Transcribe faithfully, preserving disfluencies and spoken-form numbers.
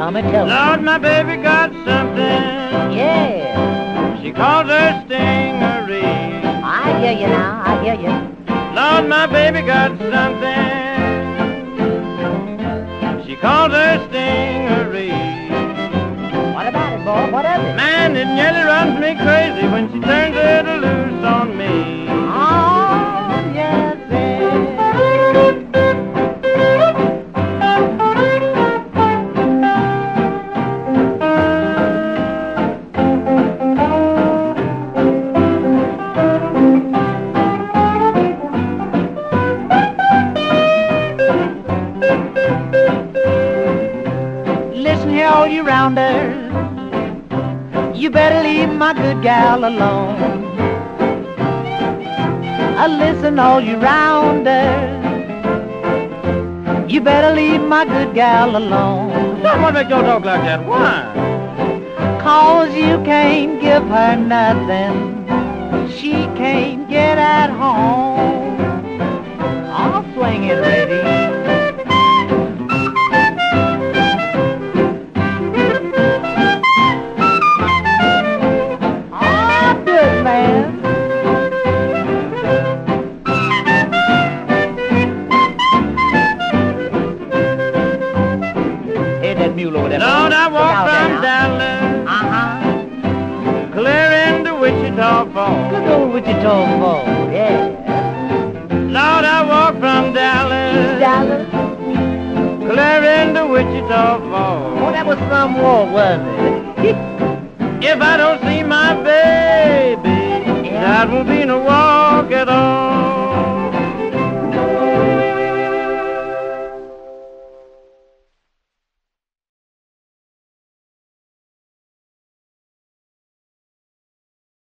tell me, tell me. Lord, my baby got something. Yeah. She calls her stingery. I hear you now, I hear you. Lord, my baby got something. She calls her stingery. What about it, boy? What of it? Man, it nearly runs me crazy when she turns it loose on me. Oh, yes, listen here, all you rounders, you better leave my good gal alone. Uh, listen, all you rounders, you better leave my good gal alone. Someone make your talk like that. Why? Cause you can't give her nothing she can't get at home. I'll swing it, lady. Lord, I walk from Dallas, uh-huh, clear into Wichita Falls. good old Wichita Falls, yeah. Lord, I walk from Dallas, Dallas, clear into Wichita Falls. oh, that was some walk, wasn't it? If I don't see my baby, Yeah. that won't be no walk at all.